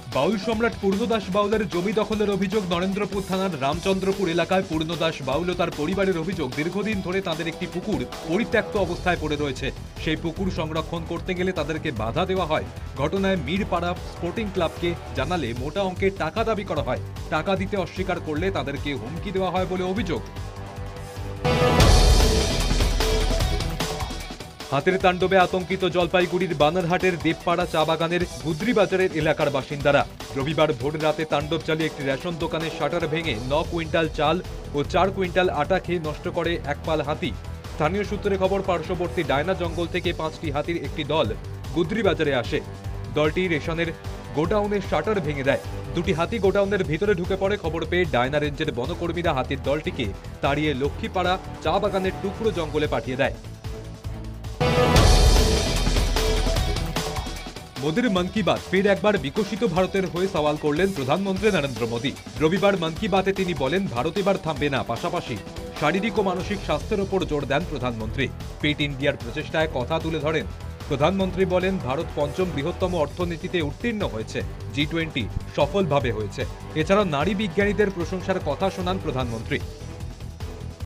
বাউল সম্রাট পূর্ণদাস বাউলের জমি দখলের অভিযোগ। নরেন্দ্রপুর থানার রামচন্দ্রপুর এলাকায় পূর্ণদাস বাউল ও তার পরিবারের অভিযোগ, দীর্ঘদিন ধরে তাদের একটি পুকুর পরিত্যক্ত অবস্থায় পড়ে রয়েছে। সেই পুকুর সংরক্ষণ করতে গেলে তাদেরকে বাধা দেওয়া হয়। ঘটনায় মিরপাড়া স্পোর্টিং ক্লাবকে জানালে মোটা অঙ্কের টাকা দাবি করা হয়। টাকা দিতে অস্বীকার করলে তাদেরকে হুমকি দেওয়া হয় বলে অভিযোগ। হাতের তাণ্ডবে আতঙ্কিত জলপাইগুড়ির বানারহাটের দেবপাড়া চা বাগানের গুদ্রি বাজারের এলাকার বাসিন্দারা। রবিবার ভোর রাতে তাণ্ডব চালিয়ে একটি রেশন দোকানের শাটার ভেঙে 9 কুইন্টাল চাল ও 4 কুইন্টাল আটা খেয়ে নষ্ট করে এক পাল হাতি। স্থানীয় সূত্রে খবর, পার্শ্ববর্তী ডায়না জঙ্গল থেকে 5টি হাতির একটি দল গুদ্রি বাজারে আসে। দলটি রেশনের গোডাউনের শাটার ভেঙে দেয়। দুটি হাতি গোডাউনের ভিতরে ঢুকে পড়ে। খবর পেয়ে ডায়না রেঞ্জের বনকর্মীরা হাতির দলটিকে তাড়িয়ে লক্ষ্মীপাড়া চা বাগানের টুকরো জঙ্গলে পাঠিয়ে দেয়। মোদির মন কি বাত ফের একবার বিকশিত ভারতের হয়ে সওয়াল করলেন প্রধানমন্ত্রী নরেন্দ্র মোদী। রবিবার মন কি বাতে তিনি বলেন, ভারত এবার থামবে না, পাশাপাশি শারীরিক ও মানসিক স্বাস্থ্যের ওপর জোর দেন প্রধানমন্ত্রী। ফিট ইন্ডিয়ার প্রচেষ্টায় কথা তুলে ধরেন প্রধানমন্ত্রী। বলেন, ভারত পঞ্চম বৃহত্তম অর্থনীতিতে উত্তীর্ণ হয়েছে, G20 সফলভাবে হয়েছে। এছাড়াও নারী বিজ্ঞানীদের প্রশংসার কথা শোনান প্রধানমন্ত্রী।